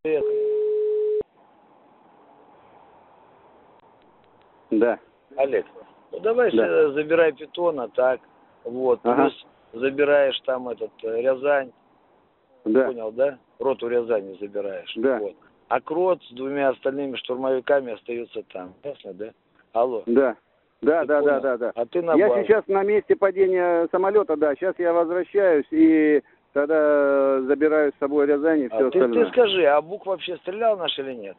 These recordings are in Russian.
Да. Олег, ну давай Да. забирай питона, так, вот, Ага. плюс забираешь там Рязань, Да. понял, да? Роту Рязани забираешь, Да. вот. А Крот с 2 остальными штурмовиками остается там, ясно, да? Алло. Да. Да, Ты да, понял? да, да, да. А ты на Я базу. сейчас на месте падения самолета, да. Сейчас я возвращаюсь и тогда забираю с собой Рязань и все Ты остальное. скажи, а Бук вообще стрелял наш или нет?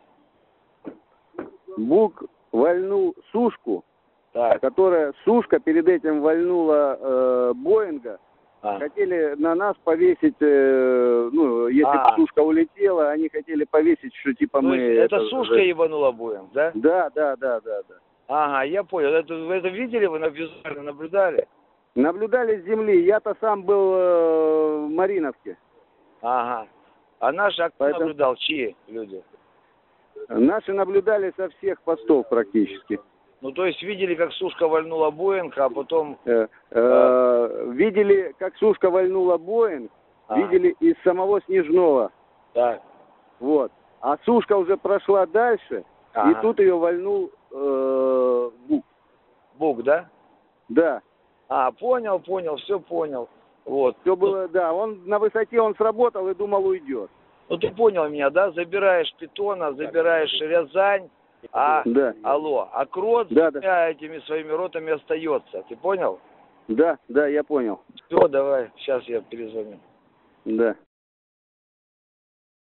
Бук вальнул сушку, Так. которая сушка перед этим вальнула Боинга. А. Хотели на нас повесить, ну, если бы сушка улетела, они хотели повесить, что типа То мы... есть это сушка ебанула Боинг, да? Да, да, да, да, да. Ага, я понял. Вы это видели, вы визуально наблюдали? Наблюдали с земли. Я-то сам был в Мариновке. Ага. А наш кто Поэтому... наблюдал? Чьи люди? Наши наблюдали со всех постов практически. Ну, то есть видели, как сушка вальнула Боинг, а потом... Видели, как сушка вальнула Боинг, видели из самого Снежного. Так. Вот. А сушка уже прошла дальше, и тут ее вальнул Бук. Бук, да? Да. Понял, все понял. Вот. Все было, да. Он на высоте он сработал и думал уйдет. Ну, ты понял меня, да? Забираешь питона, забираешь Рязань, да. Алло, а Крот да, да. Этими своими ротами остается. Ты понял? Да, да, я понял. Все, давай, сейчас я перезвоню. Да.